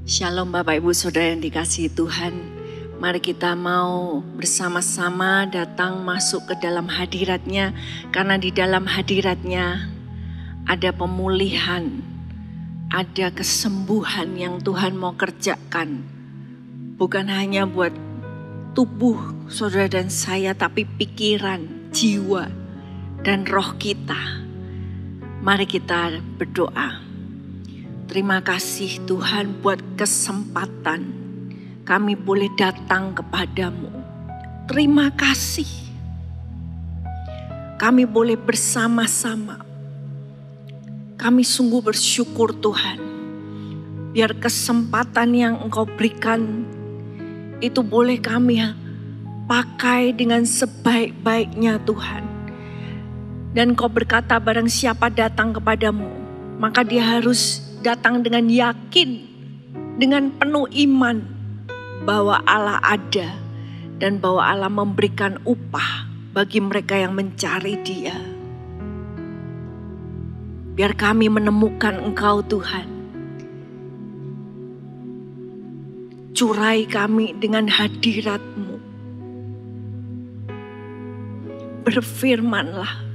Shalom Bapak Ibu Saudara yang dikasihi Tuhan. Mari kita mau bersama-sama datang masuk ke dalam hadirat-Nya. Karena di dalam hadirat-Nya ada pemulihan, ada kesembuhan yang Tuhan mau kerjakan. Bukan hanya buat tubuh saudara dan saya, tapi pikiran, jiwa, dan roh kita. Mari kita berdoa. Terima kasih Tuhan buat kesempatan kami boleh datang kepadamu. Terima kasih. Kami boleh bersama-sama. Kami sungguh bersyukur Tuhan. Biar kesempatan yang Engkau berikan itu boleh kami pakai dengan sebaik-baiknya Tuhan. Dan Engkau berkata barang siapa datang kepadamu, maka dia harus datang dengan yakin, dengan penuh iman bahwa Allah ada dan bahwa Allah memberikan upah bagi mereka yang mencari Dia. Biar kami menemukan Engkau Tuhan. Curai kami dengan hadirat-Mu. Berfirmanlah.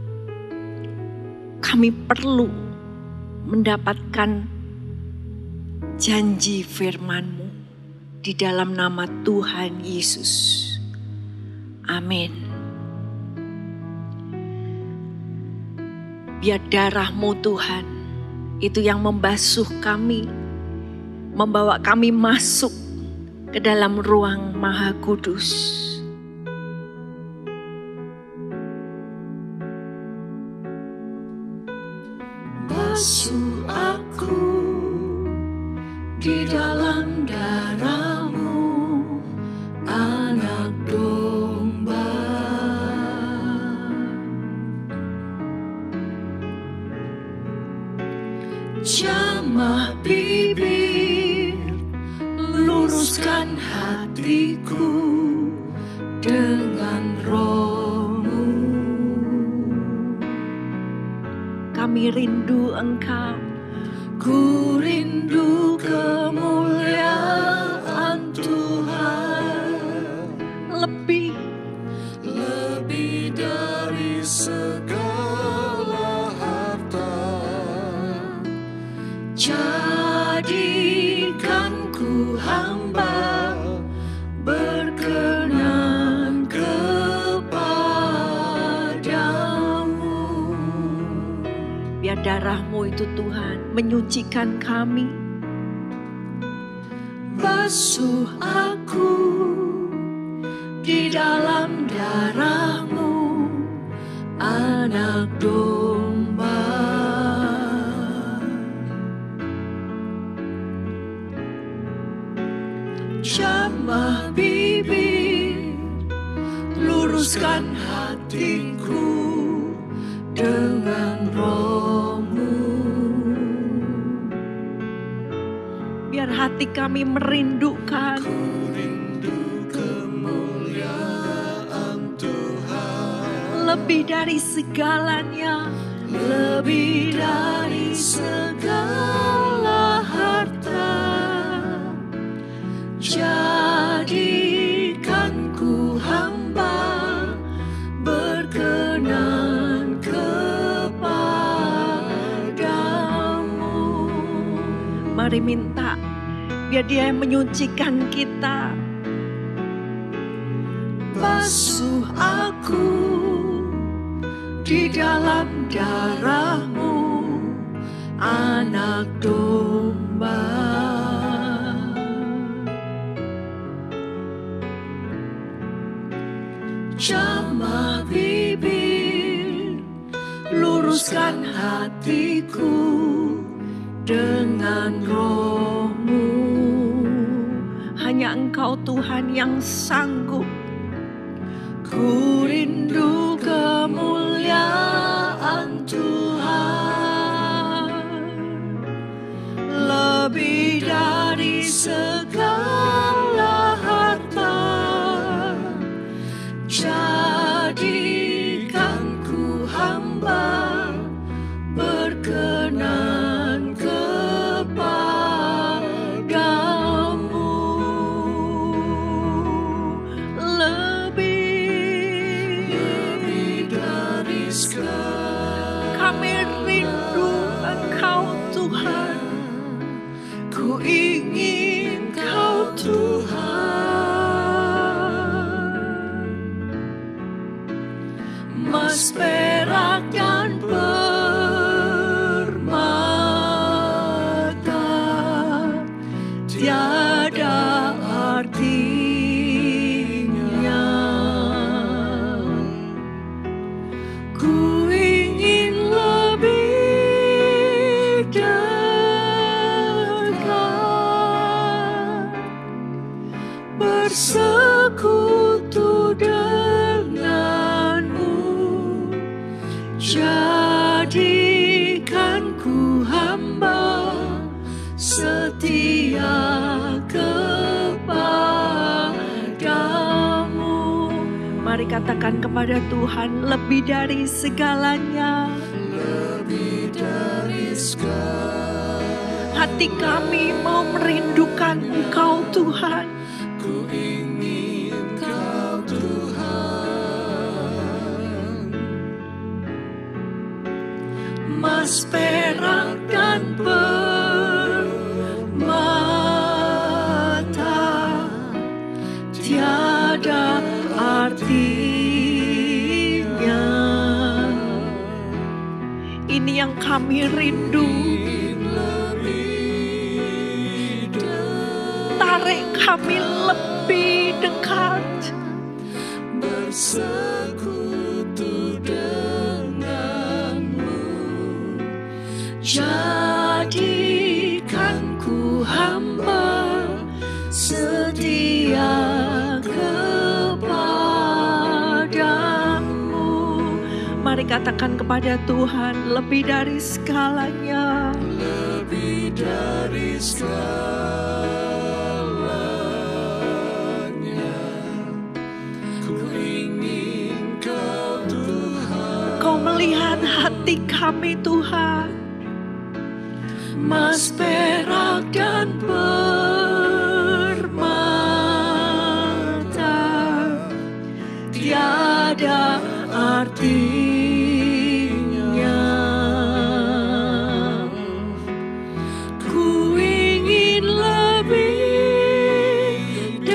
Kami perlu mendapatkan janji firman-Mu di dalam nama Tuhan Yesus. Amin. Biar darah-Mu Tuhan itu yang membasuh kami, membawa kami masuk ke dalam ruang Maha Kudus. Basuh aku di dalam darah-Mu, anak domba. Jamah bibir, luruskan hatiku dengan Roh-Mu. Kami rindu Engkau. Ku rindu kemuliaan Tuhan, Lebih dari segala harta. Jadikan ku hamba berkenan kepadamu. biar darah-Mu itu Tuhan menyucikan kami. Basuh aku di dalam darah-Mu, anak domba. Jamah bibir, luruskan hatiku dengan Roh-Mu. Biar hati kami merindukan. Ku rindu kemuliaan Tuhan, Lebih dari segalanya. lebih dari segala harta. Jadikan ku hamba berkenan kepadamu. Mari minta biar Dia yang menyucikan kita. Basuh aku di dalam darah-Mu, anak domba. Jamah bibir, luruskan hatiku dengan Roh-Mu. Hanya Engkau Tuhan yang sanggup. Ku rindu kemuliaan Tuhan, lebih dari segala harta. Jadikan ku hamba berkenan kepadamu. emas, perak, dan permata tiada artinya. Ku ingin lebih dekat, bersekutu denganmu. Jadikan ku hamba setia kepadamu. Mari katakan kepada Tuhan, lebih dari segalanya. Lebih dari segala, Hati kami mau merindukan Engkau Tuhan. ku ingin Kau Tuhan. Emas, perak, dan permata tiada artinya. Ini yang kami rindu. Tarik kami lebih dekat. Bersekutu denganmu. Jadikan ku hamba setia kepadamu. Mari katakan kepada Tuhan, lebih dari segalanya. Lebih dari segalanya, ku ingin Kau Tuhan. Kau melihat hati kami Tuhan. Emas, perak, dan permata tiada artinya. Ku ingin lebih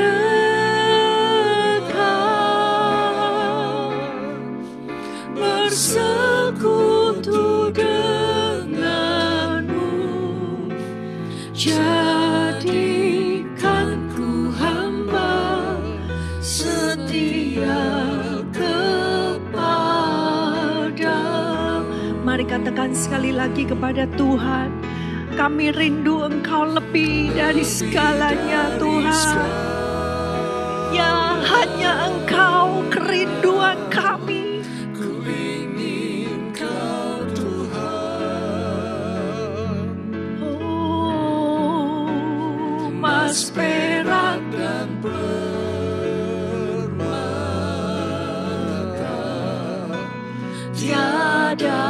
dekat, bersekutu denganmu. Jadikan ku hamba setia kepadamu. Mari katakan sekali lagi kepada Tuhan, kami rindu Engkau lebih dari segalanya Tuhan. Ya, hanya Engkau kerinduan kami. Ku ingin Kau Tuhan. Oh, Emas, perak, dan permata tiada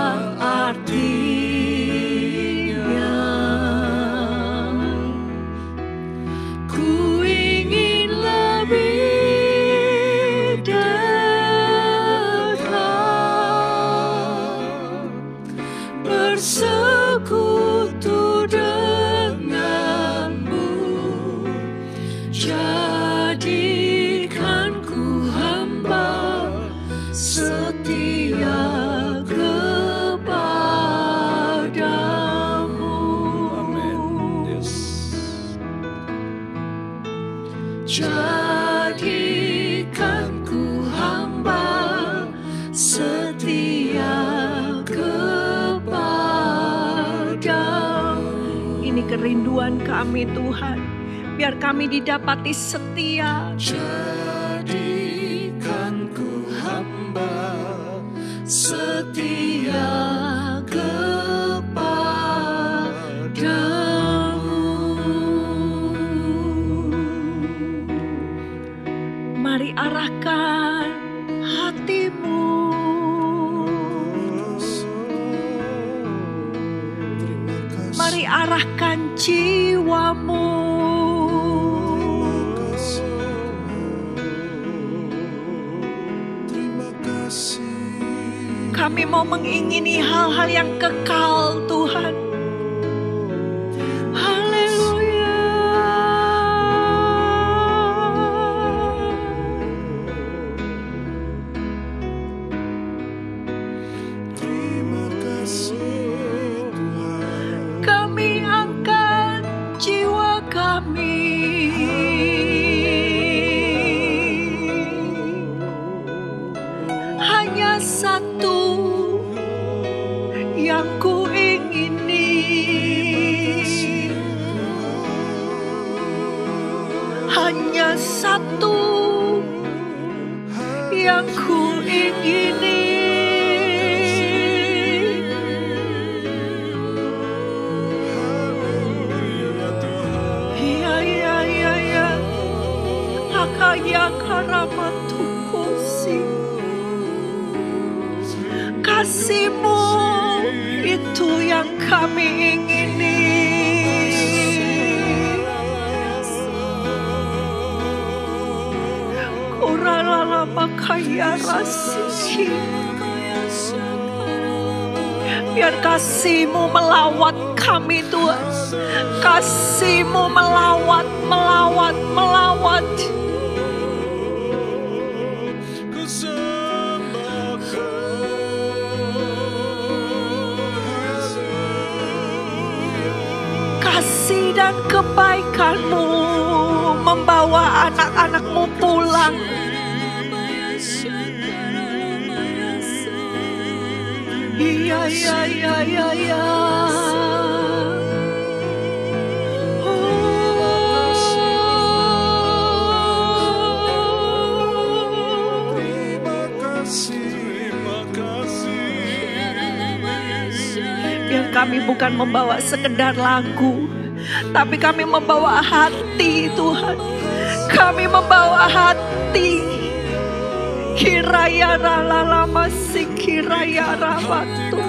artinya. Ku ingin lebih dekat, bersekutu denganmu. Jadikan ku hamba setia kepadamu. Jadikan ku hamba setia kepadamu. Ini kerinduan kami Tuhan. Biar kami didapati setia. Jadikan ku hamba setia kepadamu. Mari arahkan hatimu. Mari arahkan jiwamu. Kami mau mengingini hal-hal yang kekal Tuhan. Haleluya. satu yang ku ingini, hanya satu yang ku ingini. Ya, akaya karamatukosi. Kasih-Mu itu yang kami ingini. Kuralala makaya rasiki. Biar kasih-Mu melawat kami Tuhan. Kasih-Mu melawat. Kasih dan kebaikan-Mu membawa anak-anak-Mu pulang. Iya. Biar kami bukan membawa sekedar lagu, tapi kami membawa hati Tuhan. Kami membawa hati. Kiraya rala masih kiraya rabatu.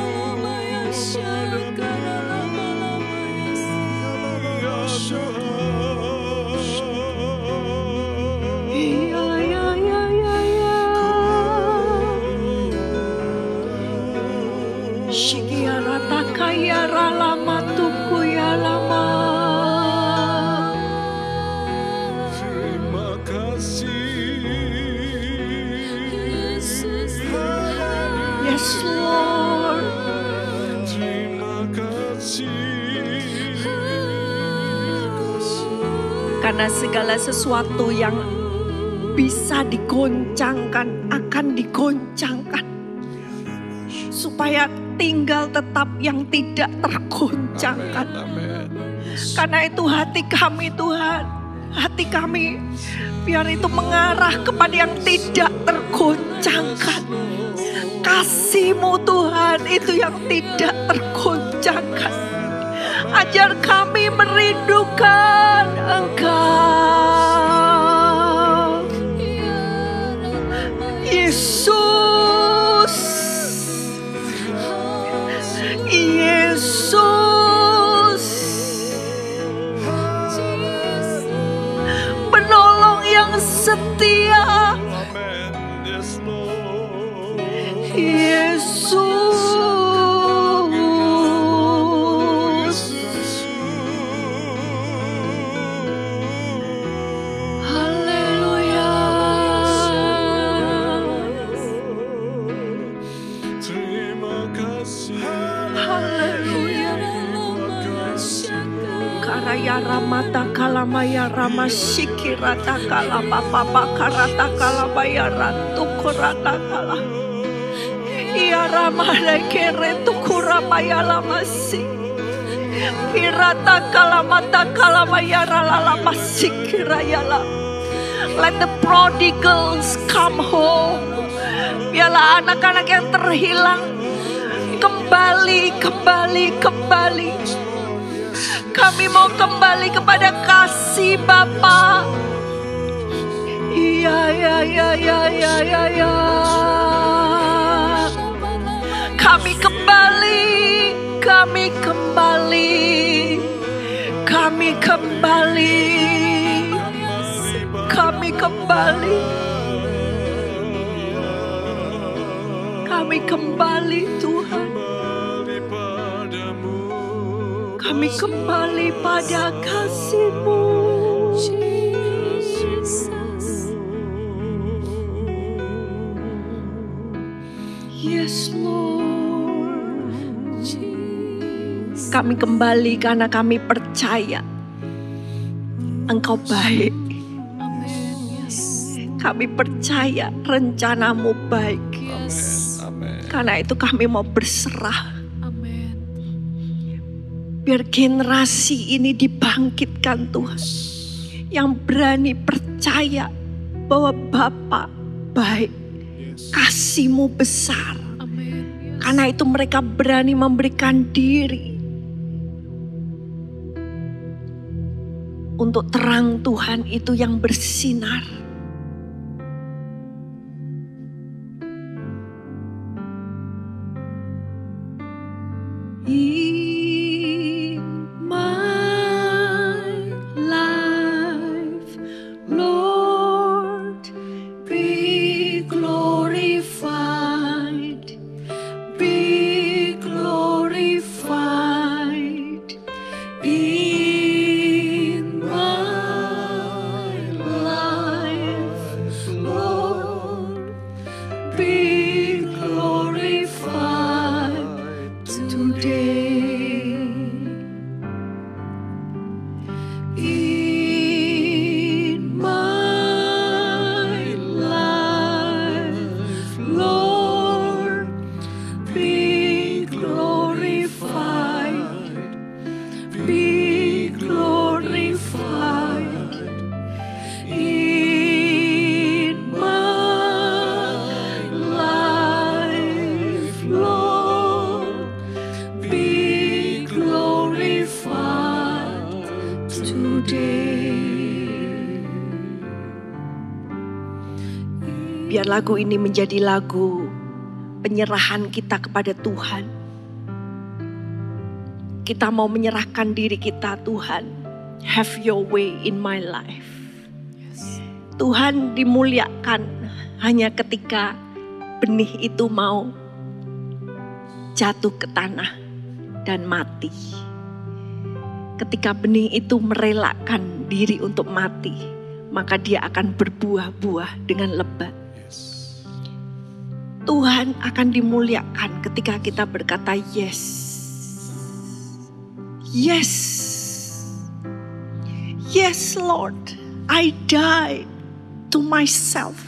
Shikiara takaya rala matuku ya lama. Terima kasih. Yes Lord. Terima kasih. Karena segala sesuatu yang bisa digoncangkan akan digoncangkan, supaya tinggal tetap yang tidak tergoncangkan. Karena itu hati kami Tuhan, hati kami biar itu mengarah kepada yang tidak tergoncangkan. Kasih-Mu Tuhan itu yang tidak tergoncangkan. Ajar kami merindukan Engkau, Yesus. Penolong yang setia, Yesus. Haleluya. Terima kasih. Haleluya. Karaya ramata kalamaya ramashikirata kalama papa karata kalamaya ratu kurata kala. Ia ramada kere tukuramaya lamasi. Pirata kalamata kalamaya ralala masikirayala. Let the prodigals come home. Biarlah anak-anak yang terhilang kembali. Kami mau kembali kepada kasih Bapa. Iya. Kami kembali Tuhan. Kami kembali pada kasih-Mu. Yes Lord. Kami kembali karena kami percaya Engkau baik. Kami percaya rencana-Mu baik. Amin. Karena itu kami mau berserah. Amin. Biar generasi ini dibangkitkan Tuhan. Yang berani percaya bahwa Bapa baik. Kasih-Mu besar. Amin. Yes. Karena itu mereka berani memberikan diri. Untuk terang Tuhan itu yang bersinar. In my life, Lord, be glorified, be glorified. In my life, Lord, be glorified today. In my life, Lord, be glorified, be glorified. In my life, Lord, be glorified today. Biar lagu ini menjadi lagu penyerahan kita kepada Tuhan. Kita mau menyerahkan diri kita, Tuhan. Have your way in my life. Tuhan dimuliakan hanya ketika benih itu mau jatuh ke tanah dan mati. Ketika benih itu merelakan diri untuk mati, maka dia akan berbuah-buah dengan lebat. Tuhan akan dimuliakan ketika kita berkata yes. Yes. Yes, Lord. I die to myself.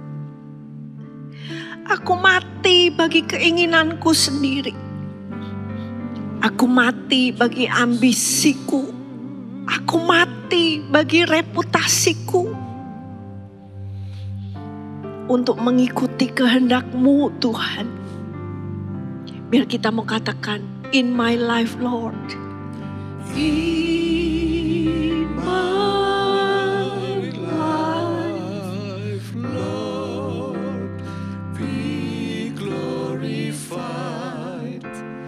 Aku mati bagi keinginanku sendiri. Aku mati bagi ambisiku. Aku mati bagi reputasiku. Untuk mengikuti kehendak-Mu, Tuhan. Biar kita mau katakan, in my life, Lord. In my life, Lord, be glorified,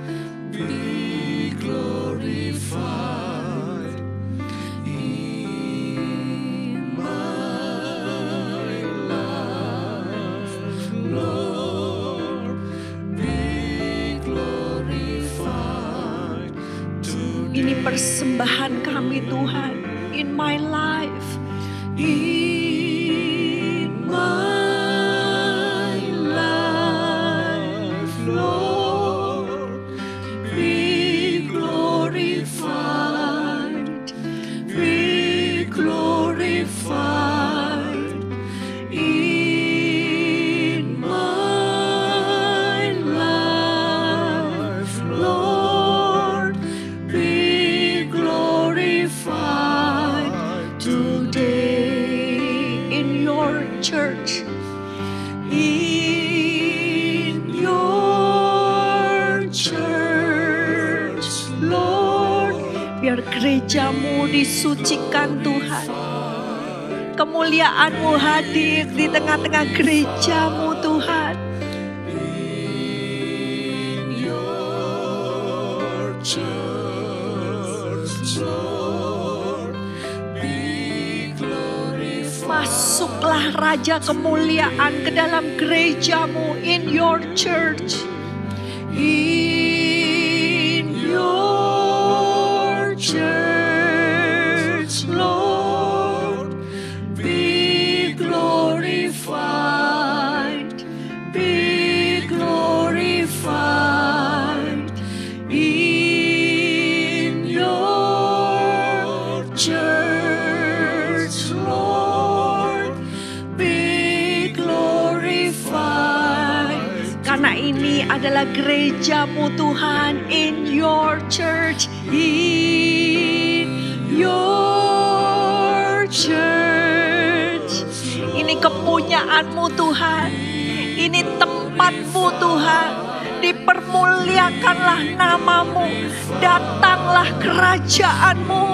be glorified. In my life, Lord, be glorified today. Ini persembahan kami, Tuhan. In my life. In my life, Lord, be glorified, be glorified. In my life, Lord, be glorified today. In your church. In your church, Lord, Biar gereja-Mu disucikan, Tuhan. Kemuliaan-Mu hadir di tengah-tengah gereja-Mu, Tuhan. in your church, Lord, be glorified. Masuklah Raja kemuliaan ke dalam gereja-Mu. In your church. In your church, Lord, be glorified, be glorified. In your church, Lord, be glorified. Karena ini Ini adalah gerejamu Tuhan. In your church. In your church. Ini kepunyaanmu Tuhan. Ini tempatmu Tuhan. Dipermuliakanlah namamu. Datanglah kerajaanmu.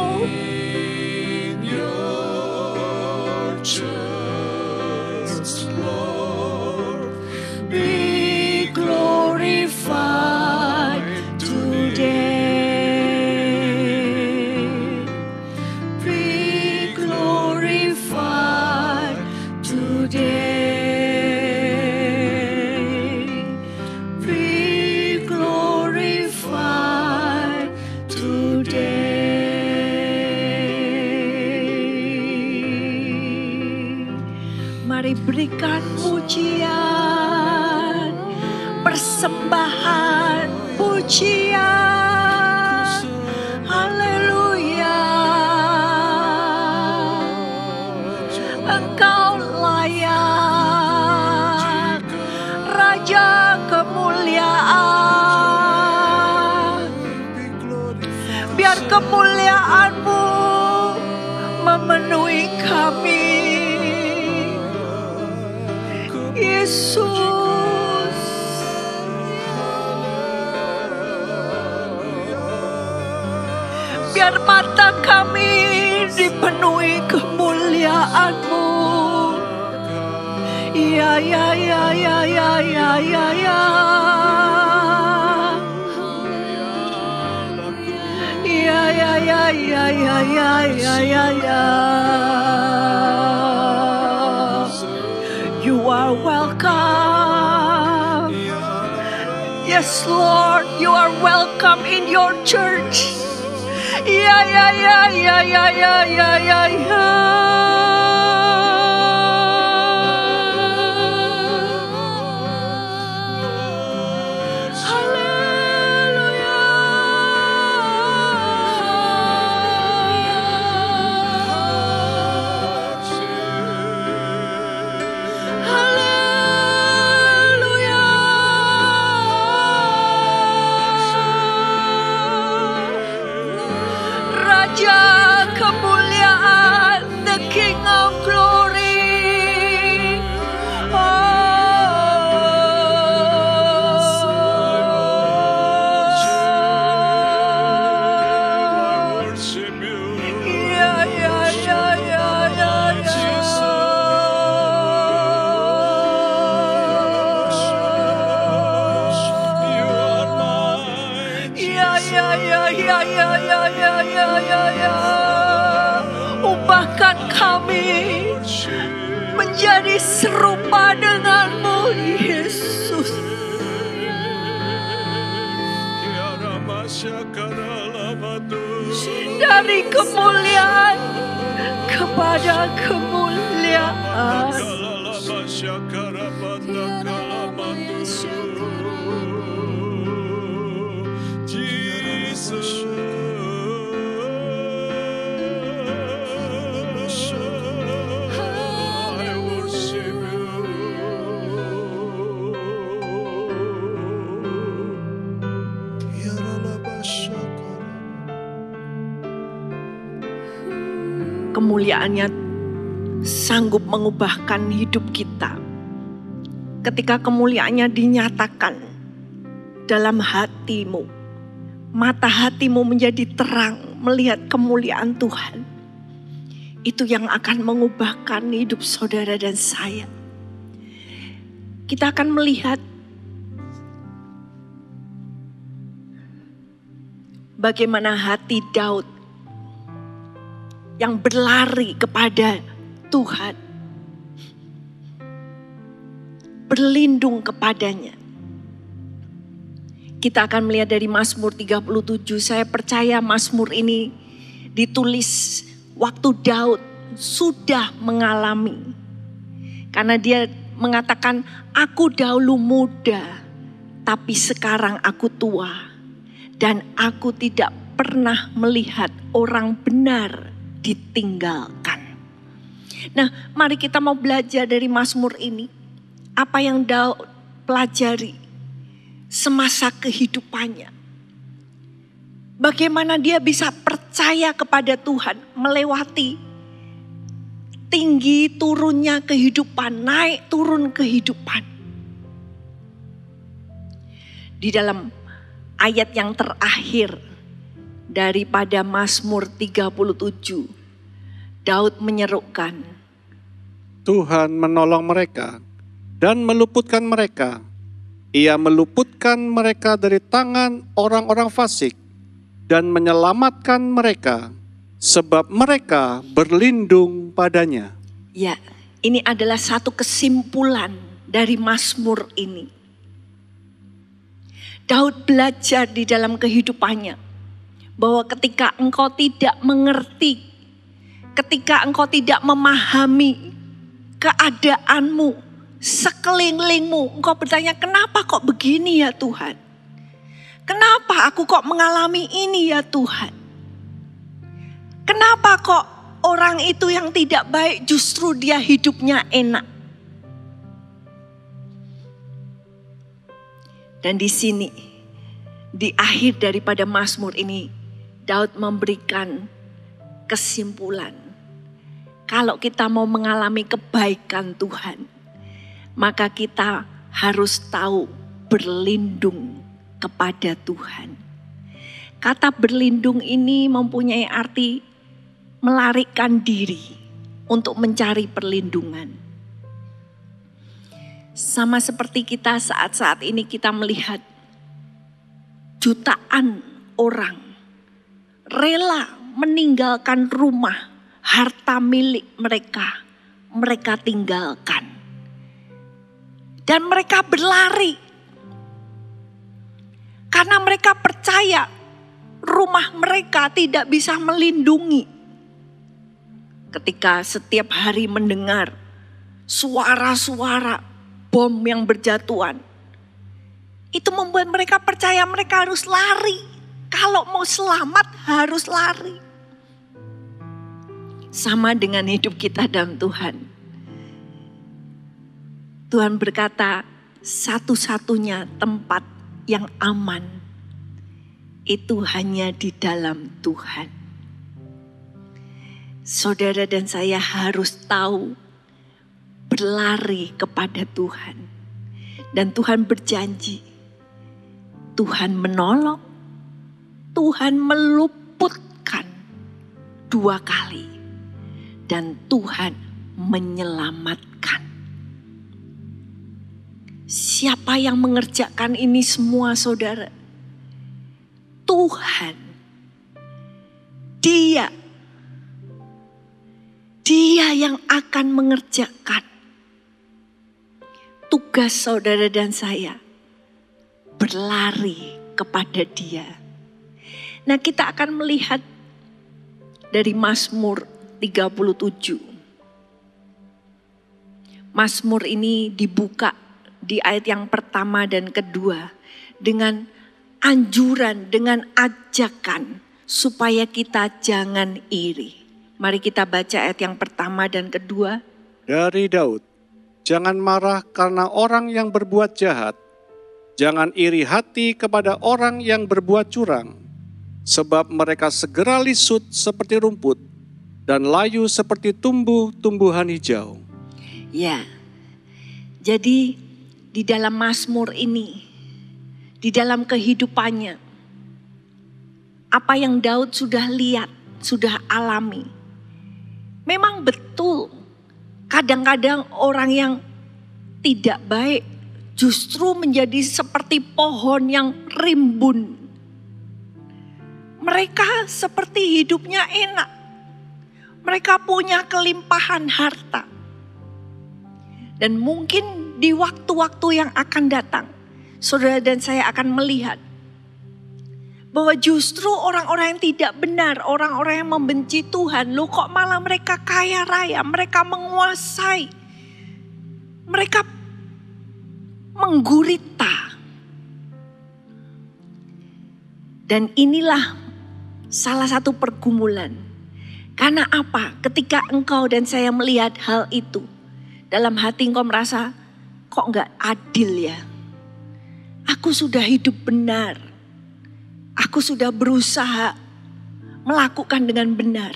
Be glorified today. Be glorified today. Be glorified today. Mari berikan pujian, persembahan, pujian. Haleluya. Engkau layak, Raja kemuliaan. Biar kemuliaan-Mu memenuhi kami. Yesus, biar mata kami dipenuhi kemuliaan-Mu. Ya, ya, ya, ya, ya, ya, ya, ya. Ya, ya, ya, ya, ya, ya, ya, ya, ya. You are welcome. Yes, Lord, you are welcome in your church. Yeah, yeah, yeah, yeah, yeah, yeah, yeah, yeah, yeah. Hallelujah. Raja kemuliaan, the King of glory. Yeah, yeah, yeah, yeah, yeah, yeah, yeah, yeah, yeah, yeah. Ubahkan kami menjadi serupa denganmu, Yesus. Dari kemuliaan kepada kemuliaan. Kemuliaannya sanggup mengubahkan hidup kita. Ketika kemuliaannya dinyatakan dalam hatimu, mata hatimu menjadi terang melihat kemuliaan Tuhan. Itu yang akan mengubahkan hidup saudara dan saya. Kita akan melihat bagaimana hati Daud yang berlari kepada Tuhan, berlindung kepadanya. Kita akan melihat dari Mazmur 37. Saya percaya Mazmur ini ditulis waktu Daud sudah mengalami. Karena dia mengatakan, aku dahulu muda, tapi sekarang aku tua. Dan aku tidak pernah melihat orang benar ditinggalkan. Nah, mari kita mau belajar dari Mazmur ini. Apa yang Daud pelajari semasa kehidupannya. Bagaimana dia bisa percaya kepada Tuhan melewati tinggi turunnya kehidupan, naik turun kehidupan. Di dalam ayat yang terakhir daripada Mazmur 37, Daud menyerukan, Tuhan menolong mereka dan meluputkan mereka. Ia meluputkan mereka dari tangan orang-orang fasik dan menyelamatkan mereka, sebab mereka berlindung padanya. Ya, ini adalah satu kesimpulan dari Mazmur ini. Daud belajar di dalam kehidupannya bahwa ketika engkau tidak mengerti, ketika engkau tidak memahami keadaanmu, sekelilingmu, engkau bertanya, kenapa kok begini ya Tuhan? Kenapa aku kok mengalami ini ya Tuhan? Kenapa kok orang itu yang tidak baik justru dia hidupnya enak? Dan di sini, di akhir daripada Mazmur ini, Daud memberikan kesimpulan. Kalau kita mau mengalami kebaikan Tuhan, maka kita harus tahu berlindung kepada Tuhan. Kata berlindung ini mempunyai arti melarikan diri untuk mencari perlindungan. Sama seperti kita saat-saat ini kita melihat jutaan orang rela meninggalkan rumah, harta milik mereka, mereka tinggalkan. Dan mereka berlari. Karena mereka percaya rumah mereka tidak bisa melindungi. Ketika setiap hari mendengar suara-suara bom yang berjatuhan, itu membuat mereka percaya mereka harus lari. Kalau mau selamat harus lari. Sama dengan hidup kita dalam Tuhan. Tuhan berkata, satu-satunya tempat yang aman itu hanya di dalam Tuhan. Saudara dan saya harus tahu berlari kepada Tuhan. Dan Tuhan berjanji, Tuhan menolong, Tuhan meluputkan 2 kali. Dan Tuhan menyelamatkan. Siapa yang mengerjakan ini semua saudara? Tuhan. Dia yang akan mengerjakan tugas saudara dan saya. Berlari kepada Dia. Nah, kita akan melihat dari Mazmur 37. Mazmur ini dibuka di ayat yang pertama dan kedua dengan anjuran, dengan ajakan supaya kita jangan iri. Mari kita baca ayat yang pertama dan kedua. Dari Daud, jangan marah karena orang yang berbuat jahat. Jangan iri hati kepada orang yang berbuat curang. Sebab mereka segera lisut seperti rumput dan layu seperti tumbuh-tumbuhan hijau. Ya, jadi di dalam Mazmur ini, di dalam kehidupannya, apa yang Daud sudah lihat, sudah alami. Memang betul, kadang-kadang orang yang tidak baik justru menjadi seperti pohon yang rimbun. Mereka seperti hidupnya enak. Mereka punya kelimpahan harta. Dan mungkin di waktu-waktu yang akan datang, saudara dan saya akan melihat bahwa justru orang-orang yang tidak benar, orang-orang yang membenci Tuhan, loh kok malah mereka kaya raya, mereka menguasai, mereka menggurita. Dan inilah salah satu pergumulan. Karena apa? Ketika engkau dan saya melihat hal itu, dalam hati engkau merasa, kok enggak adil ya? Aku sudah hidup benar. Aku sudah berusaha melakukan dengan benar.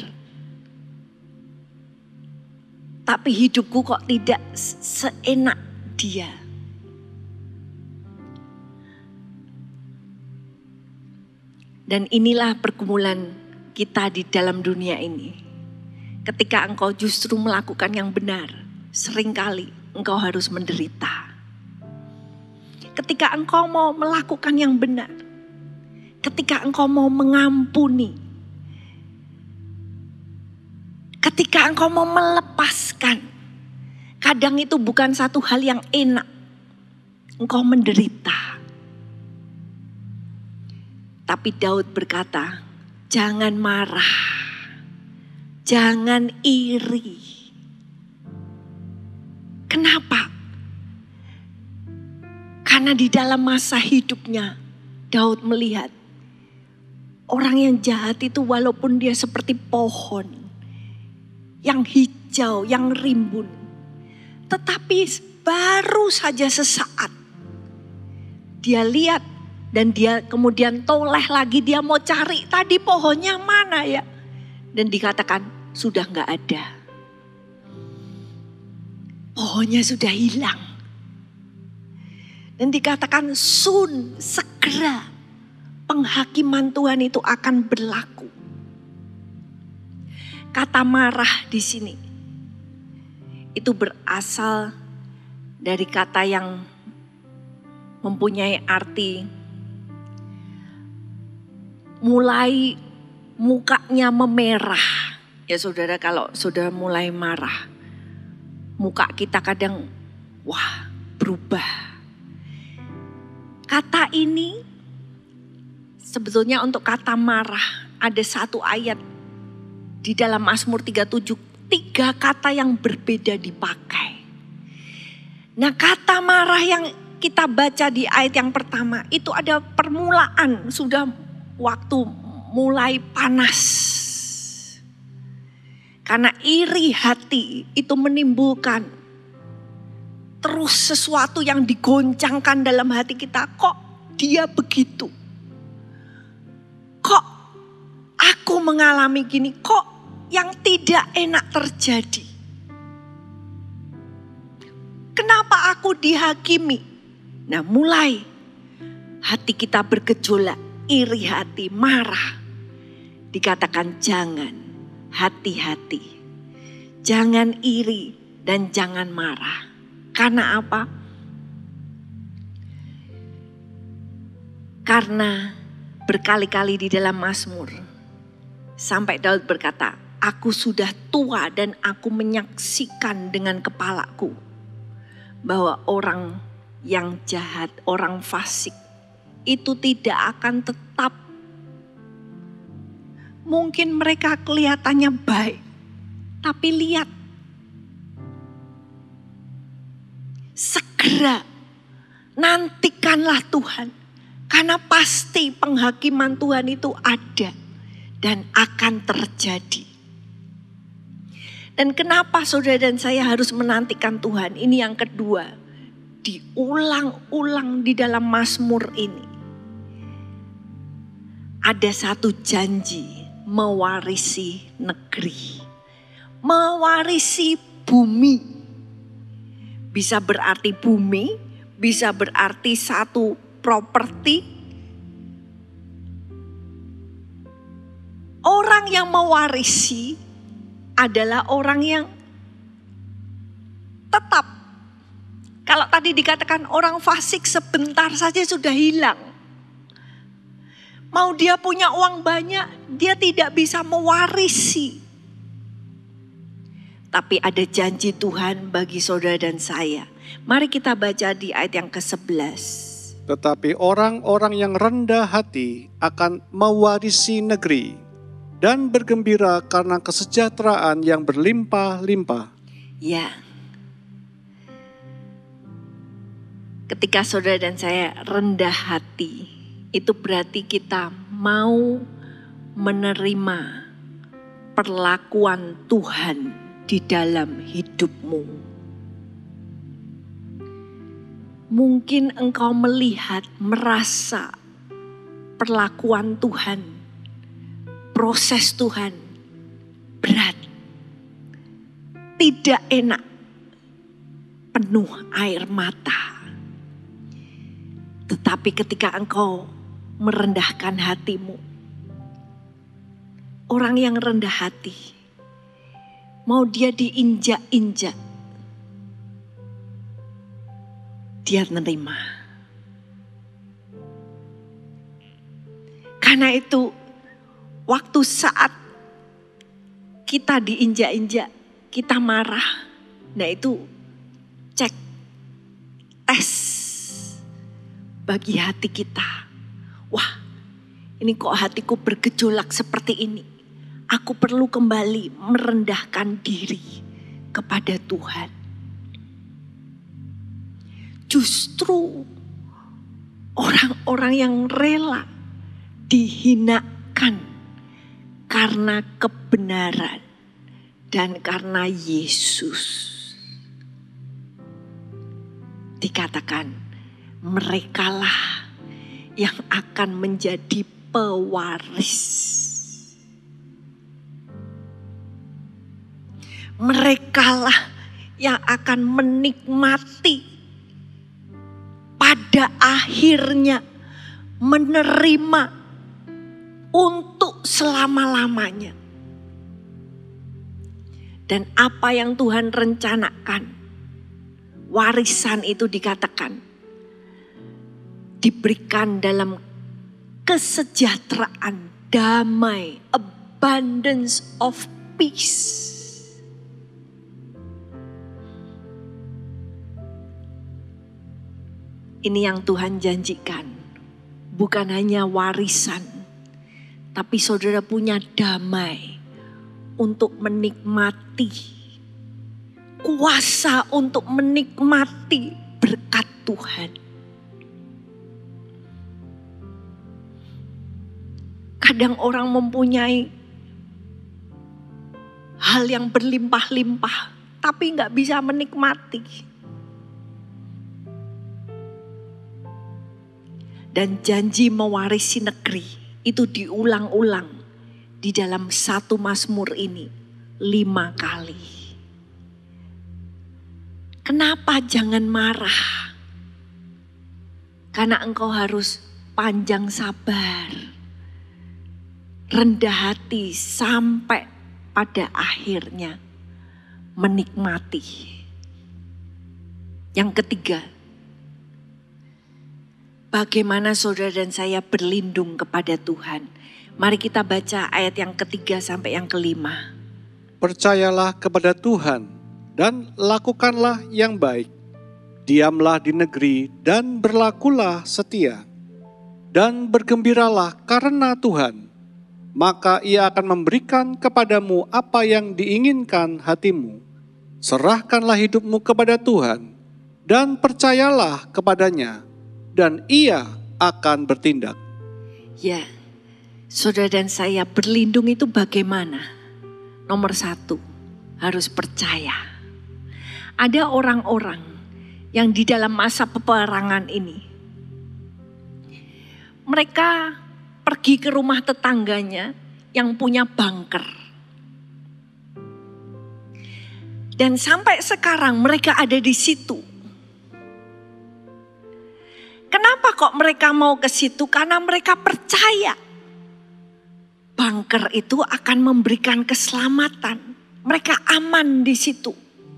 Tapi hidupku kok tidak seenak dia. Dan inilah pergumulan kita di dalam dunia ini. Ketika engkau justru melakukan yang benar, seringkali engkau harus menderita. Ketika engkau mau melakukan yang benar, ketika engkau mau mengampuni, ketika engkau mau melepaskan, kadang itu bukan satu hal yang enak. Engkau menderita. Tapi Daud berkata, jangan marah, jangan iri. Kenapa? Karena di dalam masa hidupnya, Daud melihat orang yang jahat itu walaupun dia seperti pohon yang hijau, yang rimbun. Tetapi baru saja sesaat dia lihat dan dia kemudian toleh lagi, dia mau cari tadi pohonnya mana ya. Dan dikatakan sudah gak ada. Pohonnya sudah hilang. Dan dikatakan segera penghakiman Tuhan itu akan berlaku. Kata marah di sini itu berasal dari kata yang mempunyai arti mulai mukanya memerah. Ya saudara, kalau saudara mulai marah, muka kita kadang berubah. Kata ini sebetulnya untuk kata marah ada satu ayat di dalam Mazmur 37, 3 kata yang berbeda dipakai. Nah, kata marah yang kita baca di ayat yang pertama itu ada permulaan, sudah waktu mulai panas. Karena iri hati itu menimbulkan terus sesuatu yang digoncangkan dalam hati kita. Kok dia begitu? Kok aku mengalami gini? Kok yang tidak enak terjadi? Kenapa aku dihakimi? Nah, mulai hati kita bergejolak, iri hati, marah. Dikatakan jangan, hati-hati. Jangan iri dan jangan marah. Karena apa? Karena berkali-kali di dalam Mazmur sampai Daud berkata, aku sudah tua dan aku menyaksikan dengan kepalaku bahwa orang yang jahat, orang fasik itu tidak akan tetap. Mungkin mereka kelihatannya baik, tapi lihat, segera nantikanlah Tuhan, karena pasti penghakiman Tuhan itu ada dan akan terjadi. Dan kenapa saudara dan saya harus menantikan Tuhan? Ini yang kedua, diulang-ulang di dalam Mazmur ini. Ada satu janji mewarisi negeri, mewarisi bumi. Bisa berarti bumi, bisa berarti satu properti. Orang yang mewarisi adalah orang yang tetap. Kalau tadi dikatakan orang fasik sebentar saja sudah hilang. Mau dia punya uang banyak, dia tidak bisa mewarisi. Tapi ada janji Tuhan bagi saudara dan saya. Mari kita baca di ayat yang ke-11. Tetapi orang-orang yang rendah hati akan mewarisi negeri dan bergembira karena kesejahteraan yang berlimpah-limpah. Ya. Ketika saudara dan saya rendah hati, itu berarti kita mau menerima perlakuan Tuhan di dalam hidupmu. Mungkin engkau melihat, merasa perlakuan Tuhan, proses Tuhan berat, tidak enak, penuh air mata. Tetapi ketika engkau merendahkan hatimu, orang yang rendah hati, mau dia diinjak-injak, dia menerima. Karena itu, waktu saat kita diinjak-injak, kita marah, nah itu cek, tes bagi hati kita. Wah, ini kok hatiku bergejolak seperti ini. Aku perlu kembali merendahkan diri kepada Tuhan. Justru orang-orang yang rela dihinakan karena kebenaran dan karena Yesus, dikatakan merekalah yang akan menjadi pewaris. Merekalah yang akan menikmati pada akhirnya menerima untuk selama-lamanya. Dan apa yang Tuhan rencanakan, warisan itu dikatakan diberikan dalam kesejahteraan, damai, abundance of peace. Ini yang Tuhan janjikan, bukan hanya warisan, tapi saudara punya damai untuk menikmati, kuasa untuk menikmati berkat Tuhan. Kadang orang mempunyai hal yang berlimpah-limpah, tapi gak bisa menikmati. Dan janji mewarisi negeri itu diulang-ulang di dalam 1 Mazmur ini 5 kali. Kenapa jangan marah? Karena engkau harus panjang sabar, rendah hati sampai pada akhirnya menikmati. Yang ketiga, bagaimana saudara dan saya berlindung kepada Tuhan. Mari kita baca ayat yang ketiga sampai yang kelima. Percayalah kepada Tuhan dan lakukanlah yang baik. Diamlah di negeri dan berlakulah setia. Dan bergembiralah karena Tuhan. Maka Ia akan memberikan kepadamu apa yang diinginkan hatimu. Serahkanlah hidupmu kepada Tuhan dan percayalah kepadanya. Dan Ia akan bertindak. Ya, saudara dan saya berlindung itu bagaimana? Nomor 1, harus percaya. Ada orang-orang yang di dalam masa peperangan ini, mereka pergi ke rumah tetangganya yang punya bunker. Dan sampai sekarang mereka ada di situ. Kenapa kok mereka mau ke situ? Karena mereka percaya bunker itu akan memberikan keselamatan. Mereka aman di situ.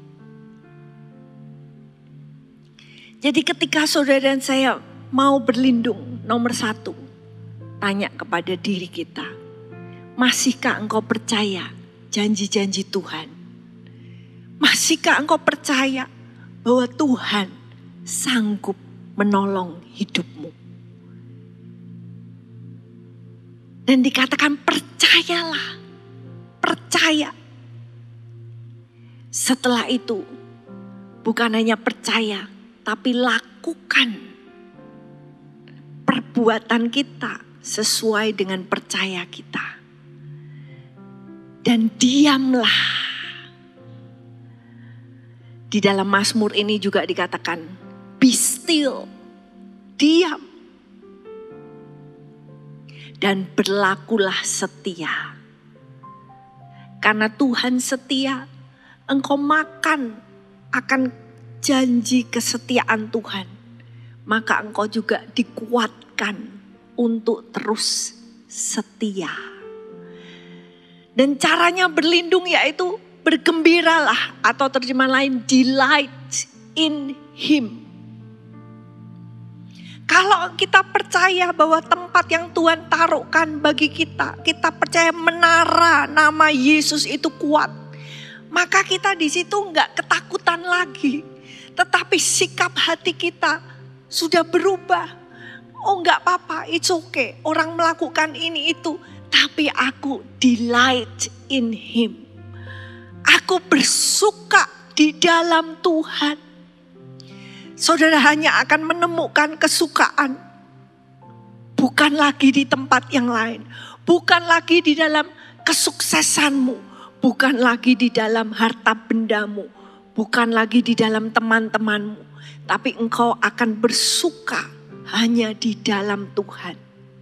Jadi ketika saudara dan saya mau berlindung, nomor 1, tanya kepada diri kita, masihkah engkau percaya janji-janji Tuhan? Masihkah engkau percaya bahwa Tuhan sanggup menolong hidupmu? Dan dikatakan percayalah, percaya. Setelah itu bukan hanya percaya, tapi lakukan perbuatan kita sesuai dengan percaya kita. Dan diamlah. Di dalam Mazmur ini juga dikatakan, Be still, diam. Dan berlakulah setia. Karena Tuhan setia, engkau makan akan janji kesetiaan Tuhan. Maka engkau juga dikuatkan untuk terus setia. Dan caranya berlindung yaitu bergembiralah, atau terjemahan lain delight in Him. Kalau kita percaya bahwa tempat yang Tuhan taruhkan bagi kita, kita percaya menara nama Yesus itu kuat, maka kita di situ enggak ketakutan lagi. Tetapi sikap hati kita sudah berubah. Oh enggak apa-apa, it's okay. Orang melakukan ini itu, tapi aku delight in Him. Aku bersuka di dalam Tuhan. Saudara hanya akan menemukan kesukaan. Bukan lagi di tempat yang lain. Bukan lagi di dalam kesuksesanmu. Bukan lagi di dalam harta bendamu. Bukan lagi di dalam teman-temanmu. Tapi engkau akan bersuka hanya di dalam Tuhan.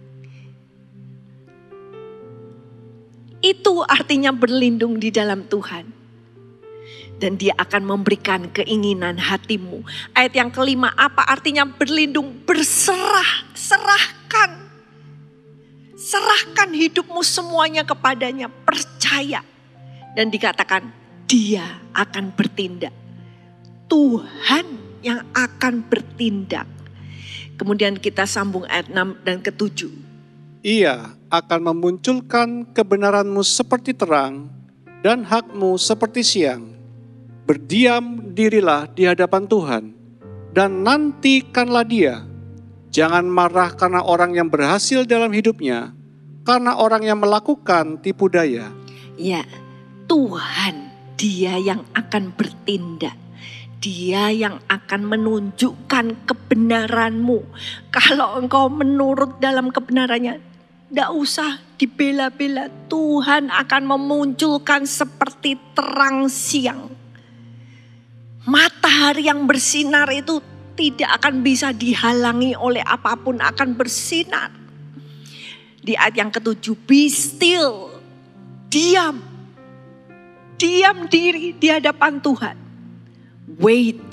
Itu artinya berlindung di dalam Tuhan. Dan Dia akan memberikan keinginan hatimu. Ayat yang kelima, apa artinya berlindung? Berserah, serahkan. Serahkan hidupmu semuanya kepadanya, percaya. Dan dikatakan Dia akan bertindak. Tuhan yang akan bertindak. Kemudian kita sambung ayat 6 dan ke-7. Ia akan memunculkan kebenaranmu seperti terang dan hakmu seperti siang. Berdiam dirilah di hadapan Tuhan dan nantikanlah Dia. Jangan marah karena orang yang berhasil dalam hidupnya, karena orang yang melakukan tipu daya. Ya, Tuhan Dia yang akan bertindak. Dia yang akan menunjukkan kebenaranmu. Kalau engkau menurut dalam kebenarannya, tidak usah dibela-bela. Tuhan akan memunculkan seperti terang siang. Matahari yang bersinar itu tidak akan bisa dihalangi oleh apapun, akan bersinar. Di ayat yang ke-7, be still, diam. Diam diri di hadapan Tuhan. Wait,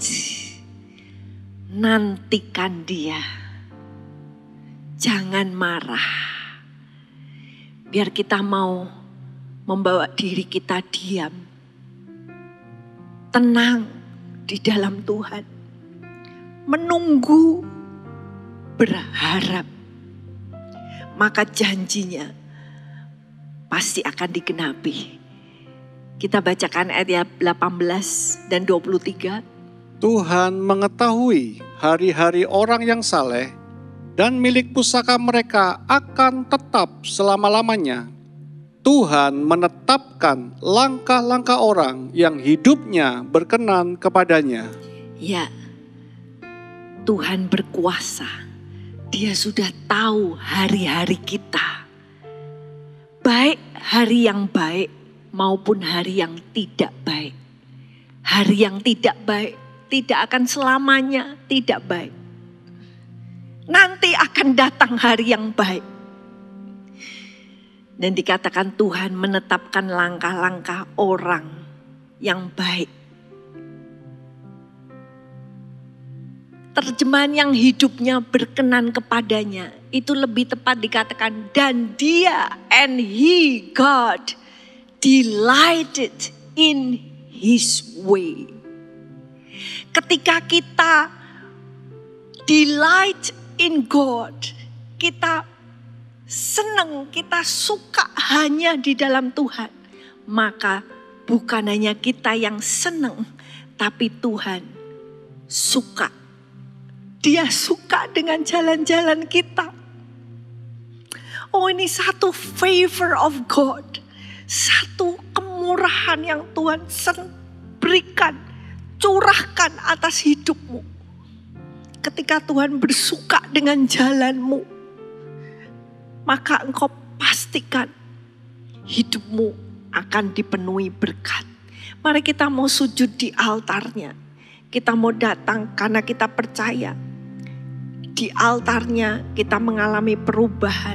nantikan Dia. Jangan marah. Biar kita mau membawa diri kita diam. Tenang di dalam Tuhan. Menunggu, berharap. Maka janjinya pasti akan digenapi. Kita bacakan ayat 18 dan 23. Tuhan mengetahui hari-hari orang yang saleh dan milik pusaka mereka akan tetap selama-lamanya. Tuhan menetapkan langkah-langkah orang yang hidupnya berkenan kepadanya. Ya, Tuhan berkuasa. Dia sudah tahu hari-hari kita. Baik hari yang baik maupun hari yang tidak baik. Hari yang tidak baik tidak akan selamanya tidak baik. Nanti akan datang hari yang baik. Dan dikatakan Tuhan menetapkan langkah-langkah orang yang baik. Terjemahan yang hidupnya berkenan kepadanya itu lebih tepat dikatakan dan Dia and He God delighted in His way. Ketika kita delight in God, kita senang, kita suka hanya di dalam Tuhan. Maka bukan hanya kita yang senang, tapi Tuhan suka. Dia suka dengan jalan-jalan kita. Oh, ini satu favor of God. Satu kemurahan yang Tuhan berikan, curahkan atas hidupmu. Ketika Tuhan bersuka dengan jalanmu, maka engkau pastikan hidupmu akan dipenuhi berkat. Mari kita mau sujud di altarnya. Kita mau datang karena kita percaya di altarnya kita mengalami perubahan.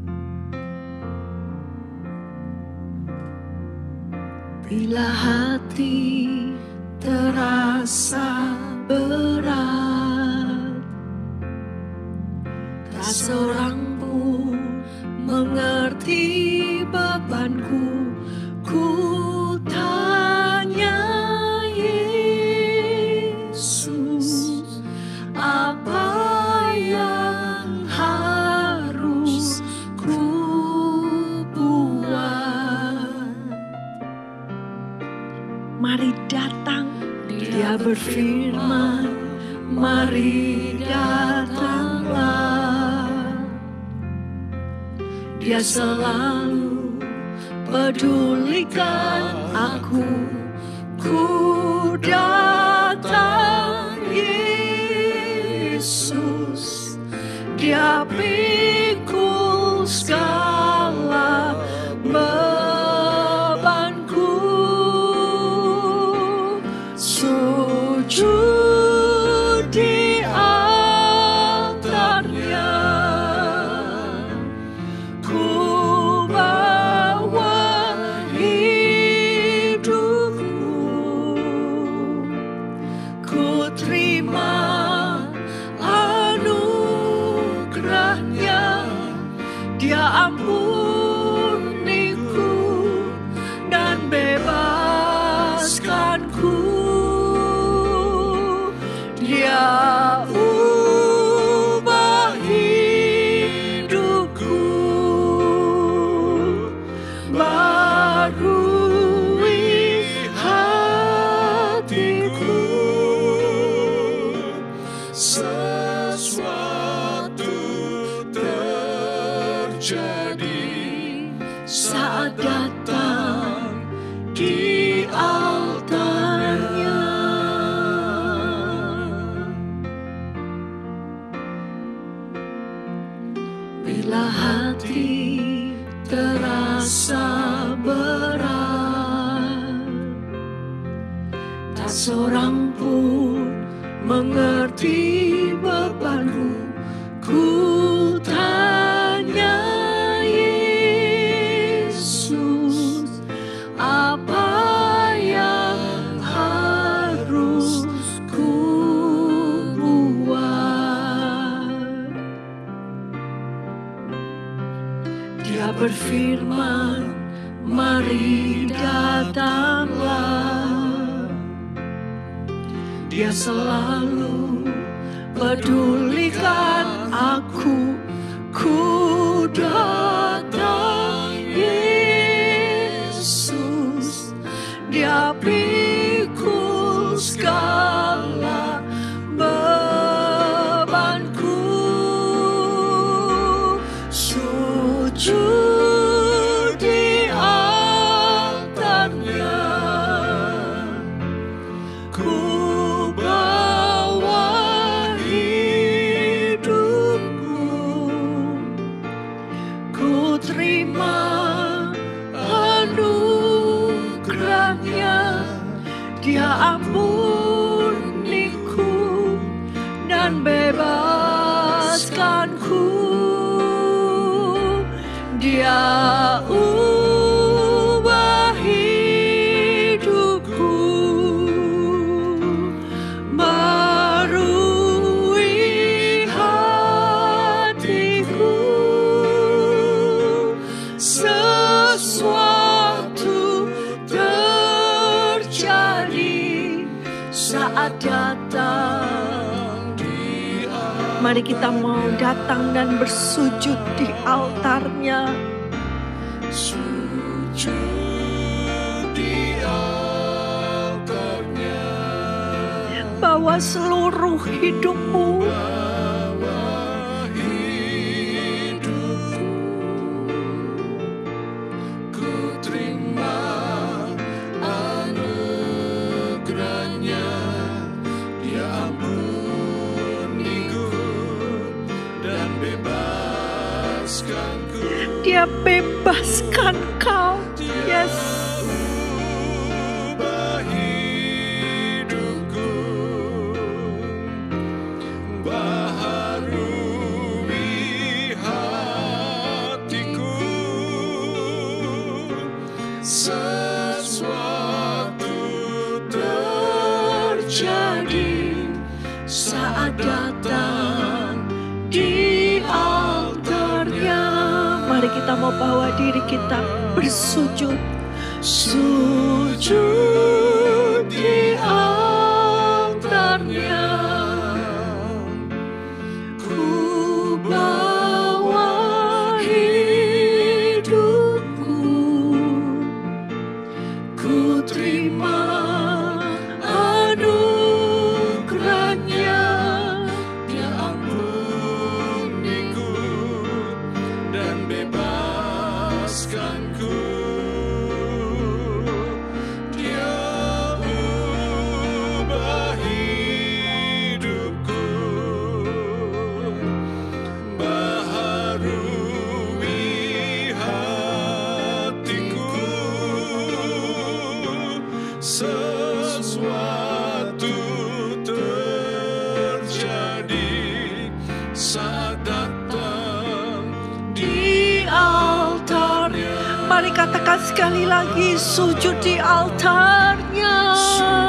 Bila hati terasa berat, tak seorang pun mengerti bebanku. Ku tanya Yesus, apa yang harus ku buat? Mari datang. Dia berfirman, mari datanglah. Dia selalu pedulikan aku. Ku datang Yesus. Dia pikul segala bebanku. Sujud di altarnya, ku bawa hidupku. Ku terima anugerahnya. Dia ampuniku dan bebaskanku. Dia ubah hidupku, barui hatiku. Sesuatu terjadi saat datang di altarnya. Bila hati terasa berat, tak seorang pun mengerti bebanku. Ku tanya Yesus, apa yang harus ku buat? Dia berfirman, mari datanglah. Dia selalu pedulikan aku. Ku datang Yesus. Dia pikul segala bebanku. Sujud di altarnya, ku bawa hidupku. Ku terima anugerahnya. Dia ampuniku dan bebaskanku. Dia ubah hidupku, barui hatiku. Sesuatu terjadi saat datang di altar. Mari kita mau datang dan bersujud di altarnya. Sujud di altarnya. Bawa seluruh hidupmu. Bawa hidupku. Ku terima anugerahnya. Dia ampuniku dan bebaskanku. Dia bebaskan kau. Yes. Ubah hidupku, mau bawa diri kita bersujud. Sujud di altarnya, ku bawa hidupku, ku terima anugerahnya, Dia ampuniku dan bebaskanku. Sesuatu terjadi saat datang di altarnya. Mari katakan sekali lagi, sujud di altarnya.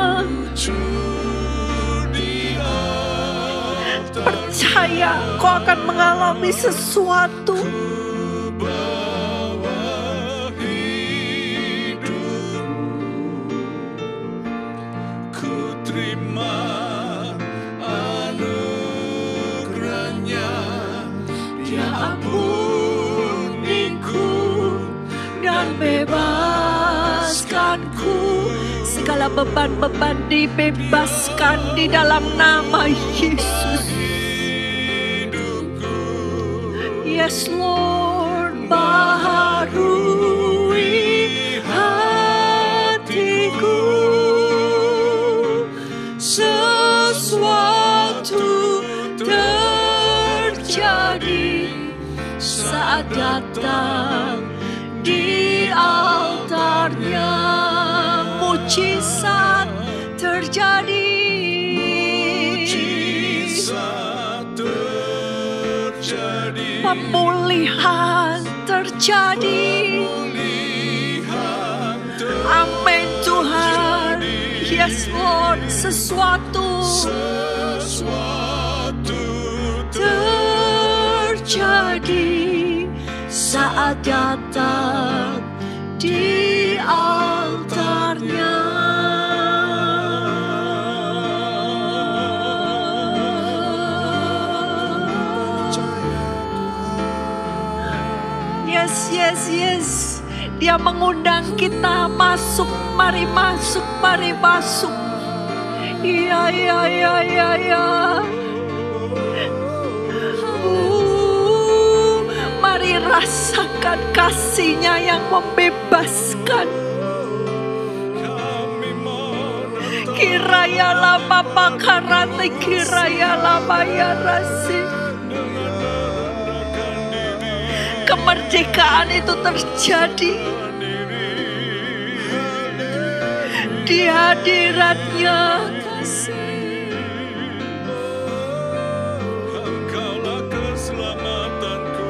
Sujud di altarnya. Percaya kau akan mengalami sesuatu. Bebaskanku, segala beban-beban dibebaskan di dalam nama Yesus. Yes Lord, baharui hatiku, sesuatu terjadi saat datang di altarnya. Mujizat terjadi, pemulihan terjadi. Amin Tuhan. Yes Lord, sesuatu terjadi saat datang di altarnya. Yes, yes, yes. Dia mengundang kita masuk. Mari masuk, mari masuk. Iya, iya, iya, iya, iya. Mari rasakan kasih-Nya yang membebaskan. Kiraya lama pakarate, kiraya lama ya rasi. Kemerdekaan itu terjadi di hadirat-Nya. Engkaulah keselamatanku,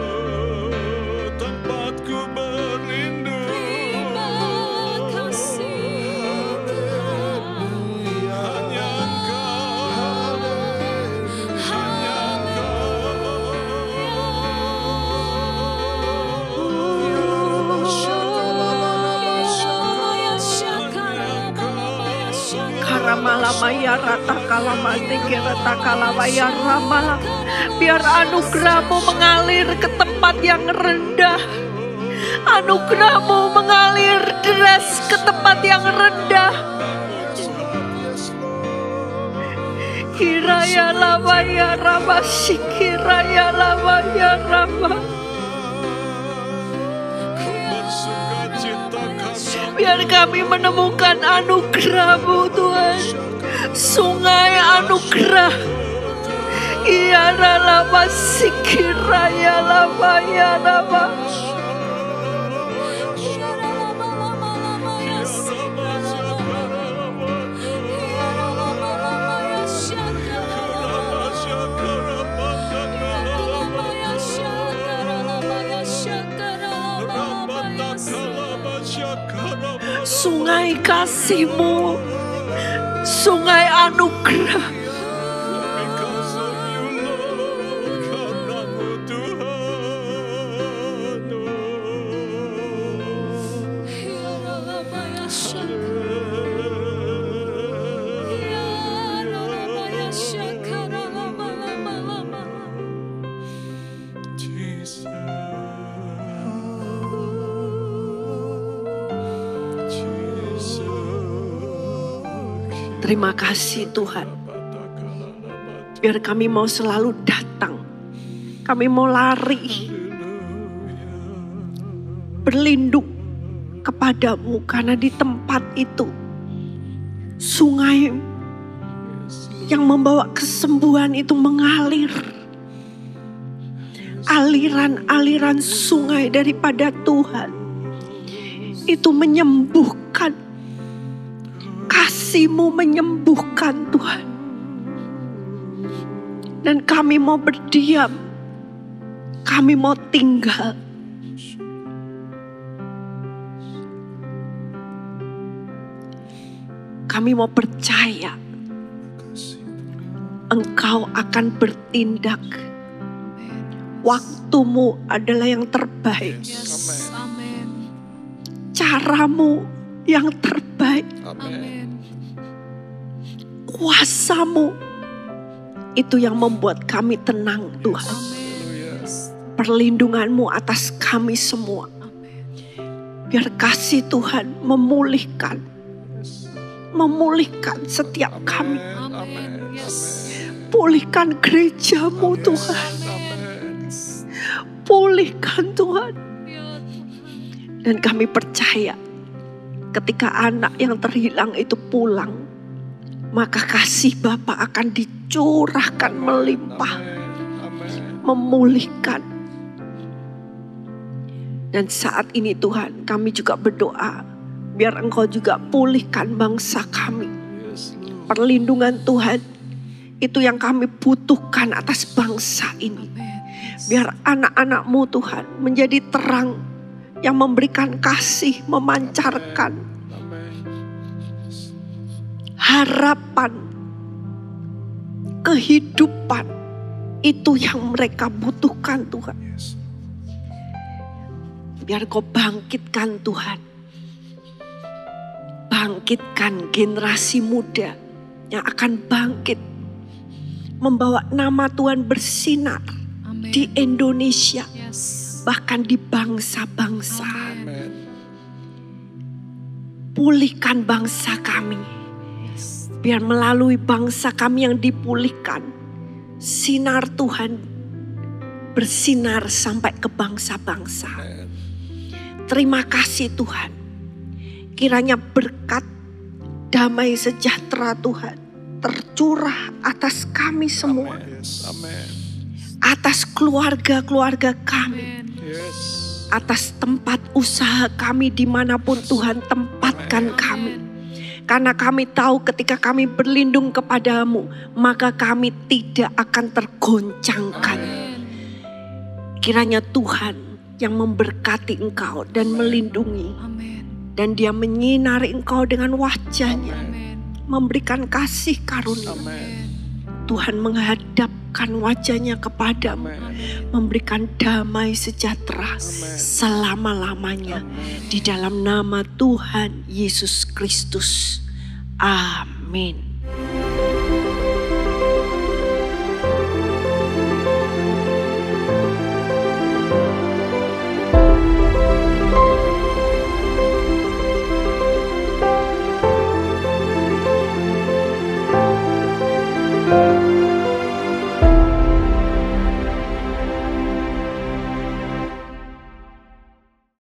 tempatku berlindung. Terima kasih Tuhan. Hanya Engkau, hanya Karamalabaya rata kalamante kirata kalabaya ramala. Biar anugerah-Mu mengalir ke tempat yang rendah. Anugerah-Mu mengalir deras ke tempat yang rendah. Kiraya labaya rama, sikiraya labaya rama. Biar kami menemukan anugerah-Mu Tuhan. Sungai anugerah. Iya lama sikiraya lama ya lama. Sungai kasih-Mu, sungai anugerah. Terima kasih Tuhan. Biar kami mau selalu datang. Kami mau lari. Berlindung kepadamu karena di tempat itu sungai yang membawa kesembuhan itu mengalir. Aliran-aliran sungai daripada Tuhan itu menyembuhkan. Kasih-Mu menyembuhkan Tuhan. Dan kami mau berdiam. Kami mau tinggal. Kami mau percaya Engkau akan bertindak. Waktu-Mu adalah yang terbaik. Cara-Mu yang terbaik. Kuasa-Mu itu yang membuat kami tenang Tuhan. Perlindungan-Mu atas kami semua. Biar kasih Tuhan memulihkan setiap kami. Pulihkan gereja-Mu Tuhan. Pulihkan Tuhan. Dan kami percaya ketika anak yang terhilang itu pulang, maka kasih Bapa akan dicurahkan melimpah. Memulihkan. Dan saat ini Tuhan kami juga berdoa. Biar Engkau juga pulihkan bangsa kami. Perlindungan Tuhan itu yang kami butuhkan atas bangsa ini. Biar anak-anak-Mu Tuhan menjadi terang yang memberikan kasih, memancarkan harapan, kehidupan. Itu yang mereka butuhkan Tuhan. Biar Kau bangkitkan Tuhan. Bangkitkan generasi muda yang akan bangkit. Membawa nama Tuhan bersinar di Indonesia. Bahkan di bangsa-bangsa. Pulihkan bangsa kami. Biar melalui bangsa kami yang dipulihkan. Sinar Tuhan bersinar sampai ke bangsa-bangsa. Terima kasih Tuhan. Kiranya berkat damai sejahtera Tuhan tercurah atas kami semua. Atas keluarga-keluarga kami. Atas tempat usaha kami dimanapun Tuhan tempatkan kami. Karena kami tahu ketika kami berlindung kepadamu, maka kami tidak akan tergoncangkan. Kiranya Tuhan yang memberkati engkau dan melindungi. Dan dia menyinari engkau dengan wajahnya. Memberikan kasih karunia. Tuhan menghadapkan wajahnya kepadamu. Memberikan damai sejahtera selama-lamanya. Di dalam nama Tuhan Yesus Kristus. Amin.